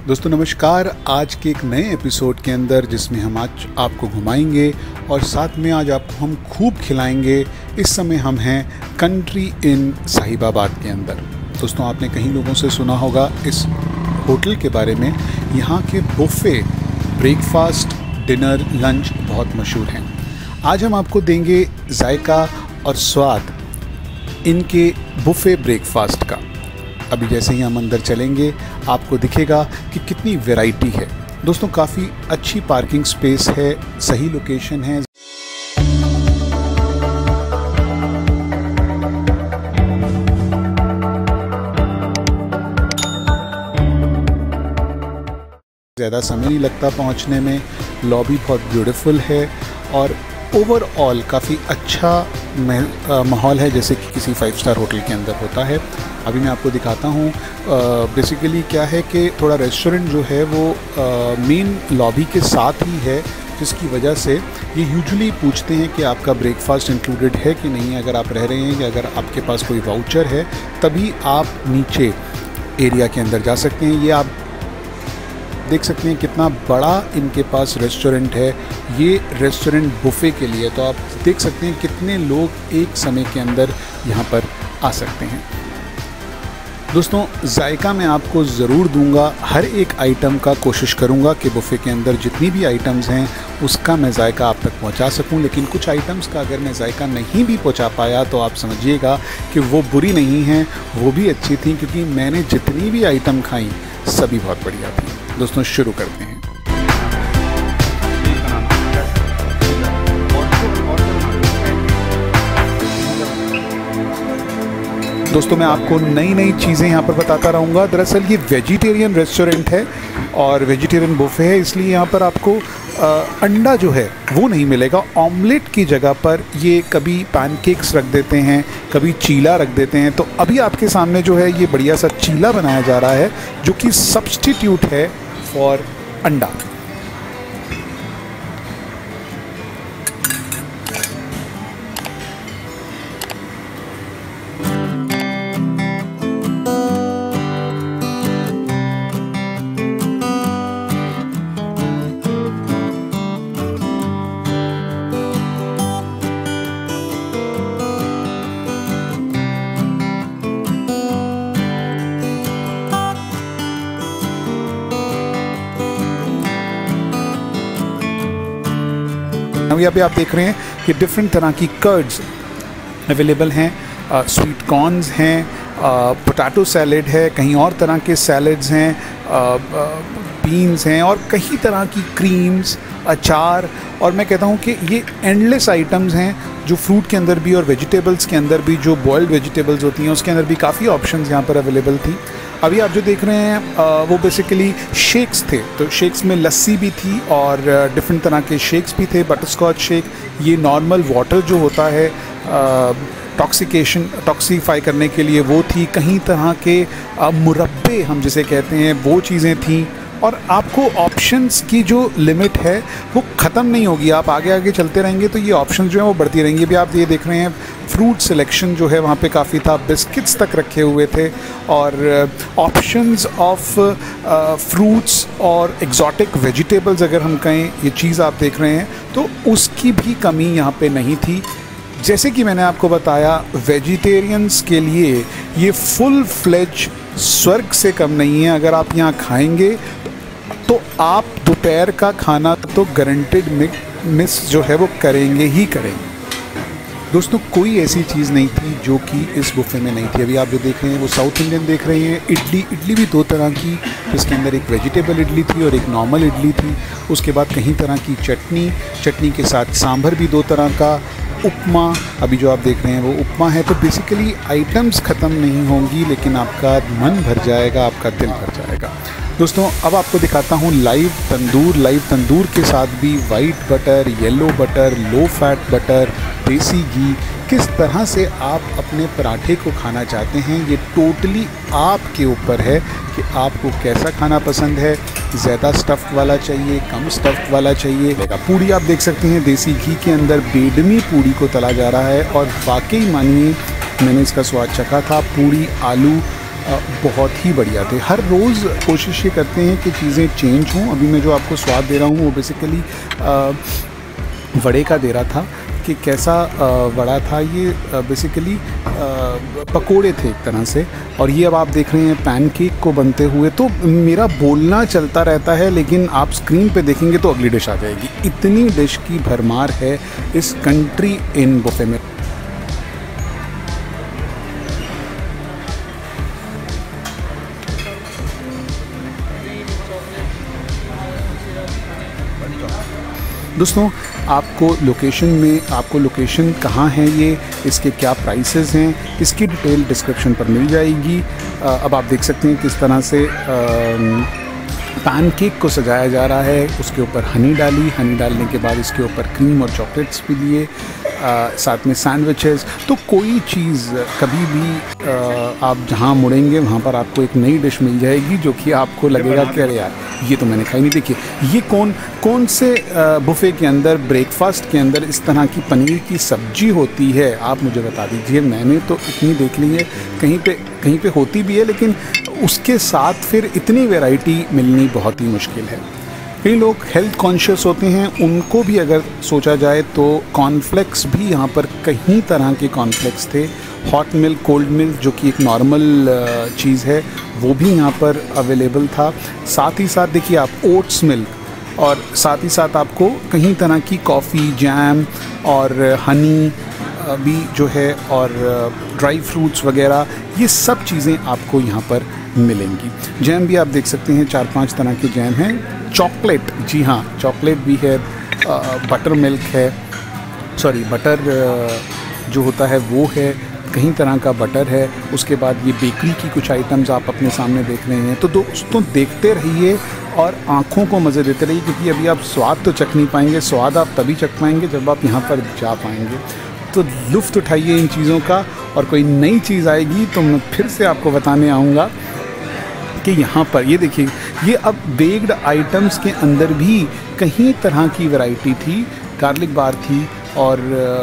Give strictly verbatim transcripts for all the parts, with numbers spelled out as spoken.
दोस्तों नमस्कार। आज के एक नए एपिसोड के अंदर जिसमें हम आज आपको घुमाएंगे और साथ में आज आपको हम खूब खिलाएंगे। इस समय हम हैं कंट्री इन साहिबाबाद के अंदर। दोस्तों आपने कहीं लोगों से सुना होगा इस होटल के बारे में। यहाँ के बुफ़े ब्रेकफास्ट, डिनर, लंच बहुत मशहूर हैं। आज हम आपको देंगे जायका और स्वाद इनके बुफ़े ब्रेकफास्ट का। अभी जैसे ही हम अंदर चलेंगे आपको दिखेगा कि कितनी वैरायटी है। दोस्तों काफ़ी अच्छी पार्किंग स्पेस है, सही लोकेशन है। ज़्यादा समय नहीं लगता पहुंचने में। लॉबी बहुत ब्यूटीफुल है और ओवरऑल काफ़ी अच्छा माहौल है, जैसे कि किसी फाइव स्टार होटल के अंदर होता है। अभी मैं आपको दिखाता हूँ। बेसिकली क्या है कि थोड़ा रेस्टोरेंट जो है वो मेन लॉबी के साथ ही है, जिसकी वजह से ये यूजुअली पूछते हैं कि आपका ब्रेकफास्ट इंक्लूडेड है कि नहीं। अगर आप रह रहे हैं या अगर आपके पास कोई वाउचर है तभी आप नीचे एरिया के अंदर जा सकते हैं। ये आप देख सकते हैं कितना बड़ा इनके पास रेस्टोरेंट है। ये रेस्टोरेंट बुफ़े के लिए, तो आप देख सकते हैं कितने लोग एक समय के अंदर यहाँ पर आ सकते हैं। दोस्तों जायका मैं आपको ज़रूर दूंगा। हर एक आइटम का कोशिश करूंगा कि बुफ़े के अंदर जितनी भी आइटम्स हैं उसका मैं जायका आप तक पहुंचा सकूं। लेकिन कुछ आइटम्स का अगर मैं जायका नहीं भी पहुंचा पाया तो आप समझिएगा कि वो बुरी नहीं हैं, वो भी अच्छी थी, क्योंकि मैंने जितनी भी आइटम खाई सभी बहुत बढ़िया थी। दोस्तों शुरू करते हैं। दोस्तों मैं आपको नई नई चीज़ें यहाँ पर बताता रहूँगा। दरअसल ये वेजिटेरियन रेस्टोरेंट है और वेजिटेरियन बुफ़े है, इसलिए यहाँ पर आपको आ, अंडा जो है वो नहीं मिलेगा। ऑमलेट की जगह पर ये कभी पैनकेक्स रख देते हैं, कभी चीला रख देते हैं। तो अभी आपके सामने जो है ये बढ़िया सा चीला बनाया जा रहा है, जो कि सब्स्टिट्यूट है फॉर अंडा। यहाँ पे आप देख रहे हैं कि डिफरेंट तरह की कर्ड्स अवेलेबल हैं। स्वीट कॉर्न्स हैं, पोटैटो सैलेड है, कहीं और तरह के सैलेड्स हैं, बीन्स हैं और कई तरह की क्रीम्स, अचार। और मैं कहता हूँ कि ये एंडलेस आइटम्स हैं, जो फ्रूट के अंदर भी और वेजिटेबल्स के अंदर भी, जो बॉइल्ड वेजिटेबल्स होती हैं उसके अंदर भी काफ़ी ऑप्शंस यहाँ पर अवेलेबल थी। अभी आप जो देख रहे हैं वो बेसिकली शेक्स थे। तो शेक्स में लस्सी भी थी और डिफरेंट तरह के शेक्स भी थे। बटरस्कॉच शेक, ये नॉर्मल वाटर जो होता है टॉक्सिकेशन टॉक्सीफाई करने के लिए, वो थी। कहीं तरह के मुरब्बे हम जिसे कहते हैं वो चीज़ें थी। और आपको ऑप्शंस की जो लिमिट है वो ख़त्म नहीं होगी। आप आगे आगे चलते रहेंगे तो ये ऑप्शंस जो हैं वो बढ़ती रहेंगी। अभी आप ये देख रहे हैं फ्रूट सिलेक्शन जो है वहाँ पे काफ़ी था, बिस्किट्स तक रखे हुए थे और ऑप्शंस ऑफ फ्रूट्स और एग्जॉटिक वेजिटेबल्स अगर हम कहें, ये चीज़ आप देख रहे हैं तो उसकी भी कमी यहाँ पे नहीं थी। जैसे कि मैंने आपको बताया, वेजिटेरियंस के लिए ये फुल फ्लेज स्वर्ग से कम नहीं है। अगर आप यहाँ खाएंगे तो आप दोपहर का खाना तो गारंटेड मिस जो है वो करेंगे ही करेंगे। दोस्तों कोई ऐसी चीज़ नहीं थी जो कि इस बुफ़े में नहीं थी। अभी आप जो देख रहे हैं वो साउथ इंडियन देख रहे हैं। इडली इडली भी दो तरह की, जिसके अंदर एक वेजिटेबल इडली थी और एक नॉर्मल इडली थी। उसके बाद कई तरह की चटनी, चटनी के साथ सांभर भी दो तरह का। उपमा, अभी जो आप देख रहे हैं वो उपमा है। तो बेसिकली आइटम्स ख़त्म नहीं होंगी, लेकिन आपका मन भर जाएगा, आपका दिल भर जाएगा। दोस्तों अब आपको दिखाता हूँ लाइव तंदूर। लाइव तंदूर के साथ भी white butter, yellow butter, low fat butter, देसी घी, किस तरह से आप अपने पराठे को खाना चाहते हैं ये टोटली आपके ऊपर है कि आपको कैसा खाना पसंद है। ज़्यादा स्टफ़्ड वाला चाहिए, कम स्टफ़्ड वाला चाहिए। पूड़ी आप देख सकते हैं देसी घी के अंदर बेडमी पूड़ी को तला जा रहा है और वाकई मानिए मैंने इसका स्वाद चखा था। पूड़ी आलू बहुत ही बढ़िया थे। हर रोज़ कोशिश ये करते हैं कि चीज़ें चेंज हों। अभी मैं जो आपको स्वाद दे रहा हूँ वो बेसिकली वड़े का दे रहा था कि कैसा वड़ा था। ये बेसिकली पकोड़े थे एक तरह से, और ये अब आप देख रहे हैं पैनकेक को बनते हुए। तो मेरा बोलना चलता रहता है, लेकिन आप स्क्रीन पे देखेंगे तो अगली डिश आ जाएगी। इतनी डिश की भरमार है इस कंट्री इन बुफे में। दोस्तों, आपको लोकेशन में आपको लोकेशन कहाँ है, ये इसके क्या प्राइसेस हैं, इसकी डिटेल डिस्क्रिप्शन पर मिल जाएगी। अब आप देख सकते हैं किस तरह से पैनकेक को सजाया जा रहा है। उसके ऊपर हनी डाली, हनी डालने के बाद इसके ऊपर क्रीम और चॉकलेट्स भी दिए, साथ में सैंडविचेस। तो कोई चीज़ कभी भी आ, आप जहाँ मुड़ेंगे वहाँ पर आपको एक नई डिश मिल जाएगी जो कि आपको लगेगा कि अरे यार ये तो मैंने खाई नहीं। देखिए, ये कौन कौन से बुफ़े के अंदर ब्रेकफास्ट के अंदर इस तरह की पनीर की सब्जी होती है, आप मुझे बता दीजिए। मैंने तो इतनी देख ली है, कहीं पे कहीं पे होती भी है, लेकिन उसके साथ फिर इतनी वैरायटी मिलनी बहुत ही मुश्किल है। कई लोग हेल्थ कॉन्शियस होते हैं, उनको भी अगर सोचा जाए तो कॉर्नफ्लेक्स भी यहाँ पर कई तरह के कॉर्नफ्लेक्स थे। हॉट मिल्क, कोल्ड मिल्क जो कि एक नॉर्मल चीज़ है, वो भी यहाँ पर अवेलेबल था। साथ ही साथ देखिए आप ओट्स मिल्क, और साथ ही साथ आपको कई तरह की कॉफ़ी, जैम और हनी भी जो है, और ड्राई फ्रूट्स वगैरह, ये सब चीज़ें आपको यहाँ पर मिलेंगी। जैम भी आप देख सकते हैं, चार पांच तरह के जैम हैं। चॉकलेट, जी हाँ, चॉकलेट भी है। बटर मिल्क है, सॉरी बटर जो होता है वो है, कई तरह का बटर है। उसके बाद ये बेकरी की कुछ आइटम्स आप अपने सामने देख रहे हैं। तो दोस्तों देखते रहिए और आँखों को मज़े देते रहिए, क्योंकि अभी आप स्वाद तो चख नहीं पाएंगे। स्वाद आप तभी चख पाएंगे जब आप यहाँ पर जा पाएंगे। तो लुत्फ़ उठाइए इन चीज़ों का, और कोई नई चीज़ आएगी तो मैं फिर से आपको बताने आऊँगा कि यहाँ पर ये देखिए, ये अब बेक्ड आइटम्स के अंदर भी कई तरह की वैरायटी थी। गार्लिक बार थी, और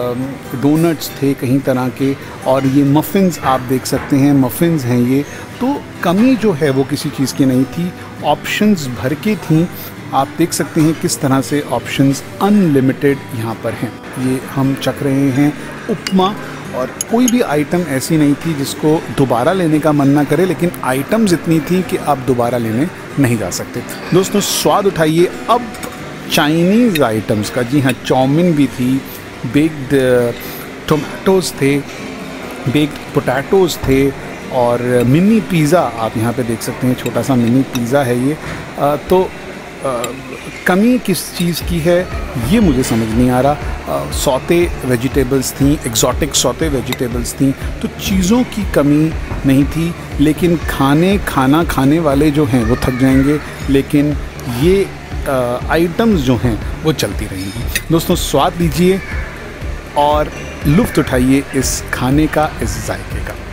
डोनट्स थे कई तरह के, और ये मफ़िन्स आप देख सकते हैं, मफ़िन्स हैं ये। तो कमी जो है वो किसी चीज़ की नहीं थी, ऑप्शंस भर के थी। आप देख सकते हैं किस तरह से ऑप्शंस अनलिमिटेड यहाँ पर हैं। ये हम चख रहे हैं उपमा, और कोई भी आइटम ऐसी नहीं थी जिसको दोबारा लेने का मन ना करे, लेकिन आइटम्स इतनी थी कि आप दोबारा लेने नहीं जा सकते। दोस्तों स्वाद उठाइए अब चाइनीज़ आइटम्स का। जी हाँ, चाउमीन भी थी, बेक्ड टोमेटोज़ थे, बेक्ड पोटैटोज़ थे, और मिनी पिज़्ज़ा आप यहाँ पे देख सकते हैं। छोटा सा मिनी पिज़्ज़ा है ये। आ, तो आ, कमी किस चीज़ की है ये मुझे समझ नहीं आ रहा। सौते वेजिटेबल्स थी, एग्जॉटिक सौते वेजिटेबल्स थी, तो चीज़ों की कमी नहीं थी। लेकिन खाने खाना खाने वाले जो हैं वो थक जाएंगे, लेकिन ये आइटम्स जो हैं वो चलती रहेंगी। दोस्तों स्वाद लीजिए और लुत्फ़ उठाइए इस खाने का, इस जायके का।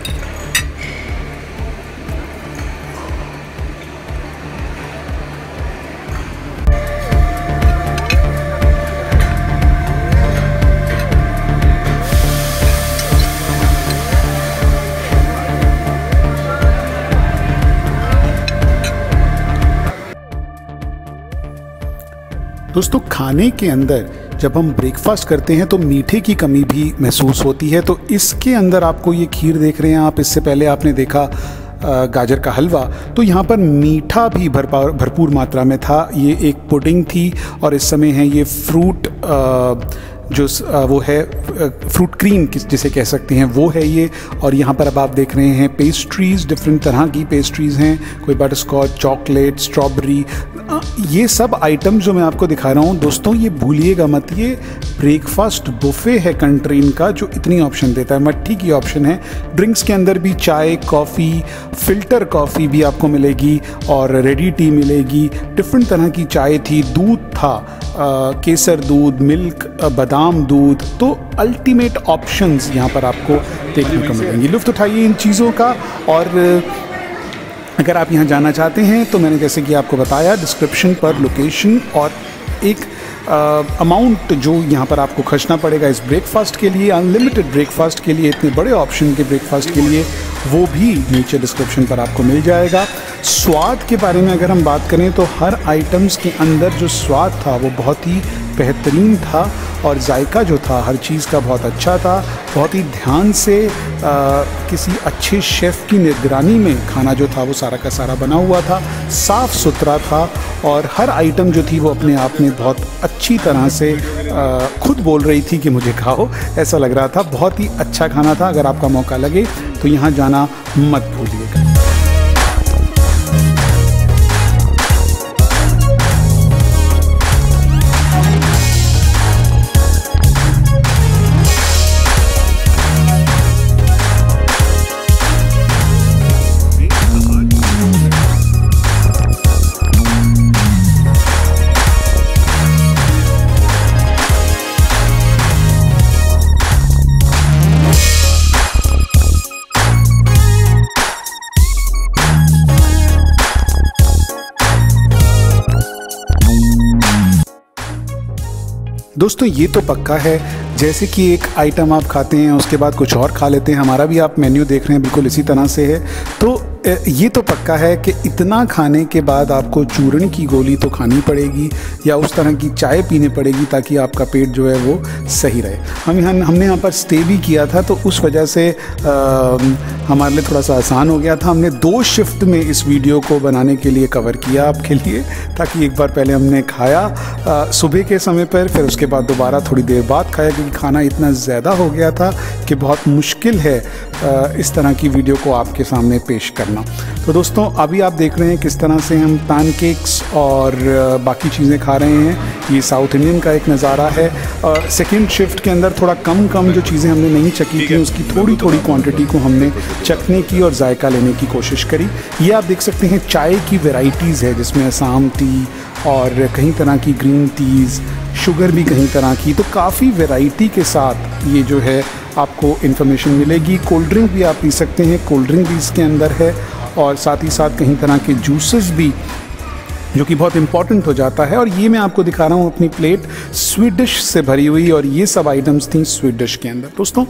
दोस्तों खाने के अंदर जब हम ब्रेकफास्ट करते हैं तो मीठे की कमी भी महसूस होती है। तो इसके अंदर आपको ये खीर देख रहे हैं आप, इससे पहले आपने देखा गाजर का हलवा। तो यहाँ पर मीठा भी भरपूर भरपूर मात्रा में था। ये एक पुडिंग थी, और इस समय है ये फ्रूट जो वो है फ्रूट क्रीम जिसे कह सकते हैं वो है ये। और यहाँ पर अब आप देख रहे हैं पेस्ट्रीज़, डिफरेंट तरह की पेस्ट्रीज़ हैं, कोई बटर स्कॉच, चॉकलेट, स्ट्रॉबेरी, ये सब आइटम जो मैं आपको दिखा रहा हूँ। दोस्तों ये भूलिएगा मत, ये ब्रेकफास्ट बुफे है कंट्री इनका जो इतनी ऑप्शन देता है। मट्ठी की ऑप्शन है, ड्रिंक्स के अंदर भी चाय, कॉफ़ी, फ़िल्टर कॉफ़ी भी आपको मिलेगी, और रेडी टी मिलेगी। डिफरेंट तरह की चाय थी, दूध था, आ, केसर दूध, मिल्क, बादाम दूध। तो अल्टीमेट ऑप्शंस यहाँ पर आपको देखने को मिलेंगी। लुत्फ़ उठाइए इन चीज़ों का। और अगर आप यहाँ जाना चाहते हैं तो मैंने जैसे कि आपको बताया डिस्क्रिप्शन पर लोकेशन और एक अमाउंट जो यहाँ पर आपको खर्चना पड़ेगा इस ब्रेकफास्ट के लिए, अनलिमिटेड ब्रेकफास्ट के लिए, इतने बड़े ऑप्शन के ब्रेकफास्ट के लिए, वो भी नीचे डिस्क्रिप्शन पर आपको मिल जाएगा। स्वाद के बारे में अगर हम बात करें तो हर आइटम्स के अंदर जो स्वाद था वो बहुत ही बेहतरीन था और जायका जो था हर चीज़ का बहुत अच्छा था। बहुत ही ध्यान से आ, किसी अच्छे शेफ़ की निगरानी में खाना जो था वो सारा का सारा बना हुआ था, साफ़ सुथरा था और हर आइटम जो थी वो अपने आप में बहुत अच्छी तरह से आ, खुद बोल रही थी कि मुझे खाओ, ऐसा लग रहा था। बहुत ही अच्छा खाना था। अगर आपका मौका लगे तो यहाँ जाना मत भूलिएगा। दोस्तों ये तो पक्का है, जैसे कि एक आइटम आप खाते हैं उसके बाद कुछ और खा लेते हैं, हमारा भी आप मेन्यू देख रहे हैं बिल्कुल इसी तरह से है। तो ये तो पक्का है कि इतना खाने के बाद आपको चूर्ण की गोली तो खानी पड़ेगी या उस तरह की चाय पीनी पड़ेगी ताकि आपका पेट जो है वो सही रहे। हम यहाँ हमने यहाँ पर स्टे भी किया था तो उस वजह से आ, हमारे लिए थोड़ा सा आसान हो गया था। हमने दो शिफ्ट में इस वीडियो को बनाने के लिए कवर किया आपके लिए, ताकि एक बार पहले हमने खाया आ, सुबह के समय पर, फिर उसके बाद दोबारा थोड़ी देर बाद खाया, क्योंकि खाना इतना ज़्यादा हो गया था कि बहुत मुश्किल है आ, इस तरह की वीडियो को आपके सामने पेश करना। तो दोस्तों अभी आप देख रहे हैं किस तरह से हम पैनकेक्स और बाकी चीज़ें खा रहे हैं। ये साउथ इंडियन का एक नज़ारा है। सेकंड शिफ्ट के अंदर थोड़ा कम कम जो चीज़ें हमने नहीं चखी थी उसकी थोड़ी थोड़ी क्वांटिटी को हमने चखने की और जायका लेने की कोशिश करी। ये आप देख सकते हैं चाय की वेराइटीज़ है जिसमें असम टी और कई तरह की ग्रीन टीज़, शुगर भी कई तरह की, तो काफ़ी वैरायटी के साथ ये जो है आपको इन्फॉर्मेशन मिलेगी। कोल्ड ड्रिंक भी आप पी सकते हैं, कोल्ड ड्रिंक भी इसके अंदर है और साथ ही साथ कई तरह के जूसेस भी, जो कि बहुत इंपॉर्टेंट हो जाता है। और ये मैं आपको दिखा रहा हूँ अपनी प्लेट स्वीट डिश से भरी हुई और ये सब आइटम्स थी स्वीट डिश के अंदर। दोस्तों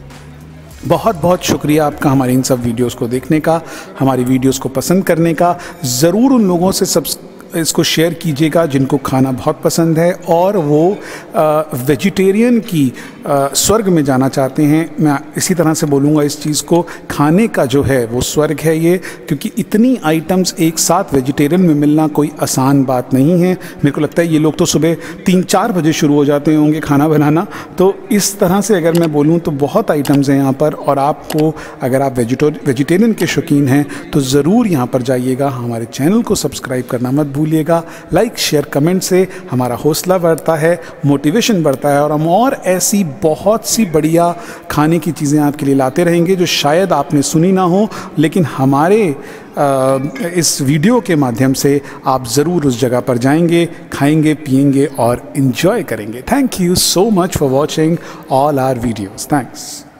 बहुत बहुत शुक्रिया आपका हमारे इन सब वीडियोस को देखने का, हमारी वीडियोस को पसंद करने का। ज़रूर उन लोगों से सब्स इसको शेयर कीजिएगा जिनको खाना बहुत पसंद है और वो वेजिटेरियन की आ, स्वर्ग में जाना चाहते हैं। मैं इसी तरह से बोलूँगा इस चीज़ को, खाने का जो है वो स्वर्ग है ये, क्योंकि इतनी आइटम्स एक साथ वेजिटेरियन में मिलना कोई आसान बात नहीं है। मेरे को लगता है ये लोग तो सुबह तीन चार बजे शुरू हो जाते होंगे खाना बनाना। तो इस तरह से अगर मैं बोलूँ तो बहुत आइटम्स हैं यहाँ पर, और आपको अगर आप वेजिटेरियन के शौकीन हैं तो ज़रूर यहाँ पर जाइएगा। हमारे चैनल को सब्सक्राइब करना मत भूलिएगा। लाइक शेयर कमेंट से हमारा हौसला बढ़ता है, मोटिवेशन बढ़ता है और हम और ऐसी बहुत सी बढ़िया खाने की चीज़ें आपके लिए लाते रहेंगे जो शायद आपने सुनी ना हो, लेकिन हमारे आ, इस वीडियो के माध्यम से आप ज़रूर उस जगह पर जाएंगे, खाएंगे, पिएंगे और इन्जॉय करेंगे। Thank you so much for watching all our videos. Thanks.